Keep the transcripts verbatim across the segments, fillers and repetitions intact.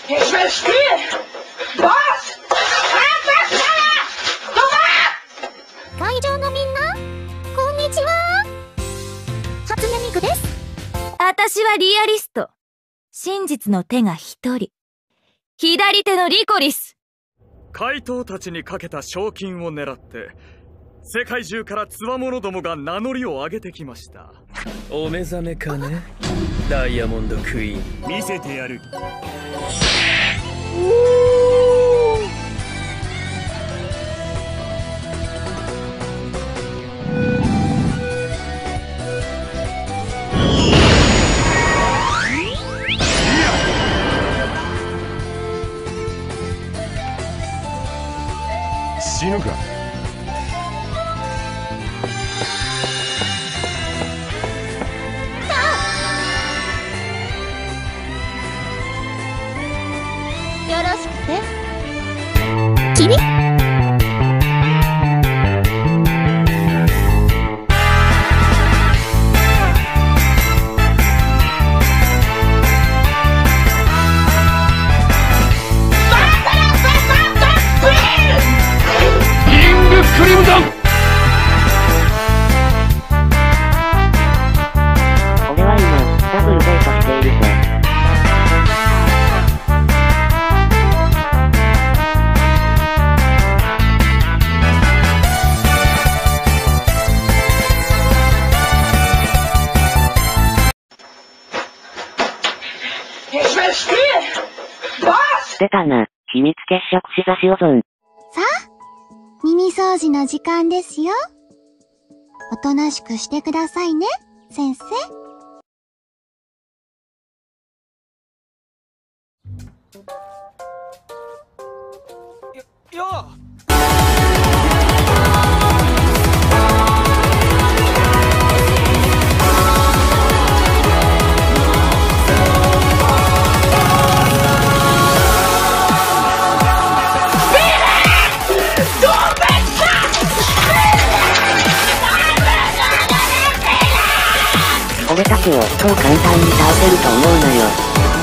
Ich will spielen! Was? 会場のみんな、こんにちは。初音ミクです。 私はリアリスト。真実の手が一人。左手のリコリス。 怪盗たちにかけた賞金を狙って、世界中から強者どもが名乗りを上げてきました。 お目覚めかね、ダイヤモンドクイーン。 見せてやる。 死ぬか。 よろしくて。君？ クリムゾン！ 俺は今ダブルデートしているぜ。出たな、秘密結触しざしオゾン。 さあ、耳掃除の時間ですよ。おとなしくしてくださいね、先生。 よ、よう。 俺たちをそう簡単に倒せると思うなよ。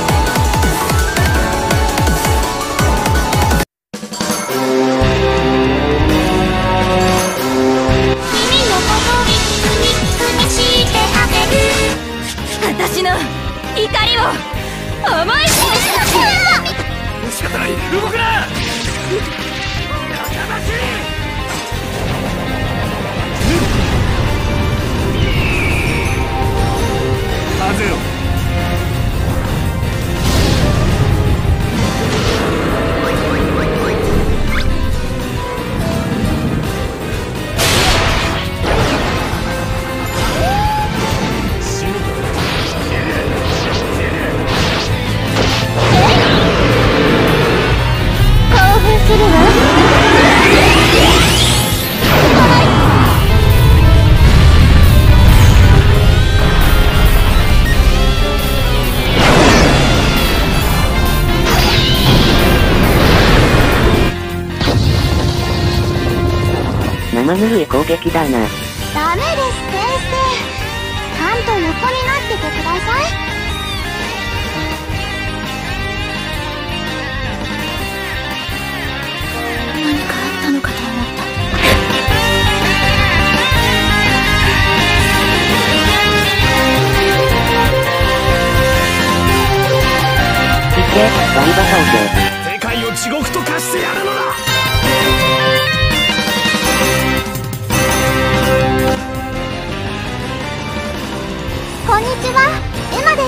君のことにくみくみしてあげる。 私の怒りを思い知る。 仕方ない、動くな。やかましい。 風よ。 興奮するわ。 生ぬるい攻撃だな。 ダメです、先生。ちゃんと横になっててください。何かあったのかと思った。 いけ、ワンバカオケ。 世界を地獄と化してやるのだ。 こんにちは、エマです。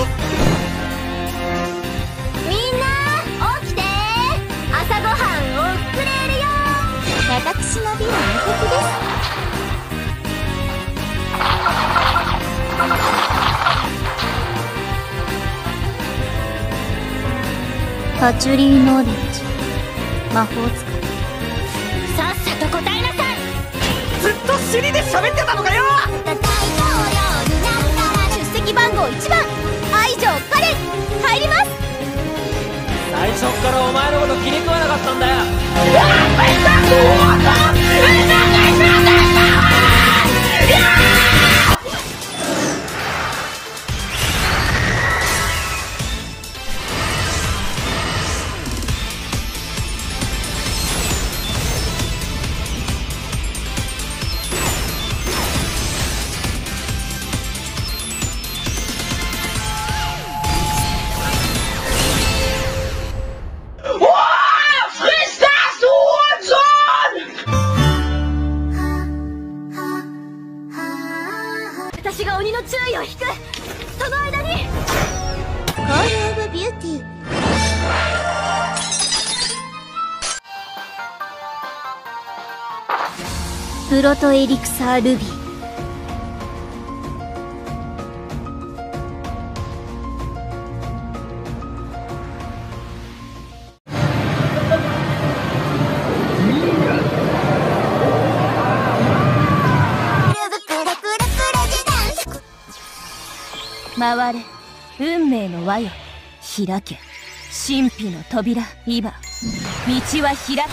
みんな起きて。朝ごはんをくれるよ。 私の美は無敵です。パチュリーノーレッジ、魔法使い。 さっさと答えなさい。 ずっと尻で喋ってたのかよ。 大統領になったら出席番号いちばん、愛情カレン入ります。 最初っからお前のこと気に食わなかったんだよ。 プロトエリクサールビー。回れ、運命の輪よ。開け、神秘の扉。今、道は開く。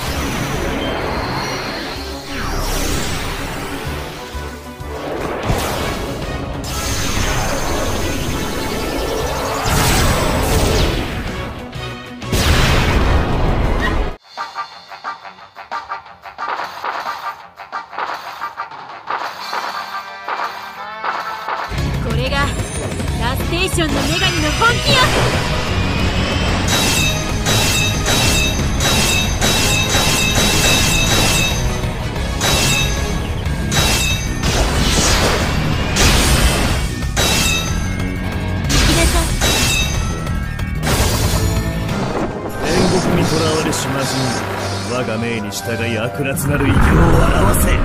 これがラステーションの女神の本気よ。 煉獄に囚われし魔人、我が命に従い悪辣なる異形を表せ。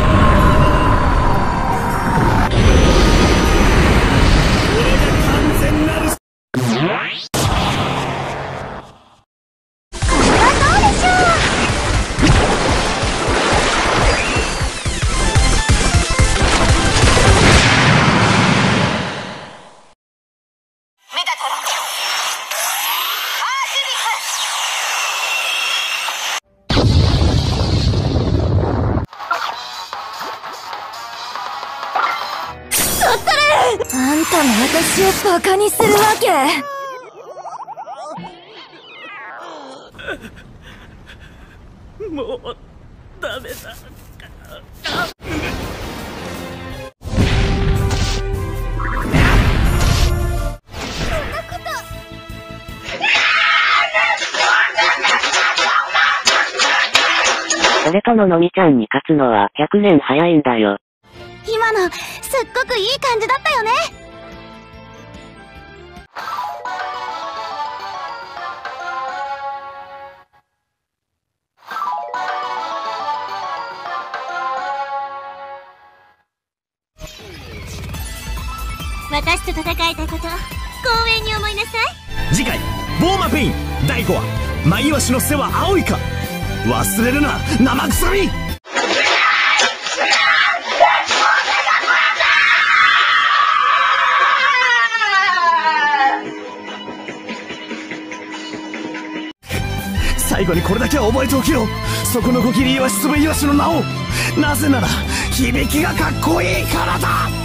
あんたも私をバカにするわけ？ もうダメだ。 それとものみちゃんに勝つのはひゃくねん早いんだよ。 今の、すっごくいい感じだったよね。私と戦えたこと、光栄に思いなさい。 次回、ボーマペインだいごわ、マイワシの背は青いか。忘れるな、生臭み。最後にこれだけは覚えておけよ。そこのコキリイワシツブイワシの名を。なぜなら響きがかっこいいからだ。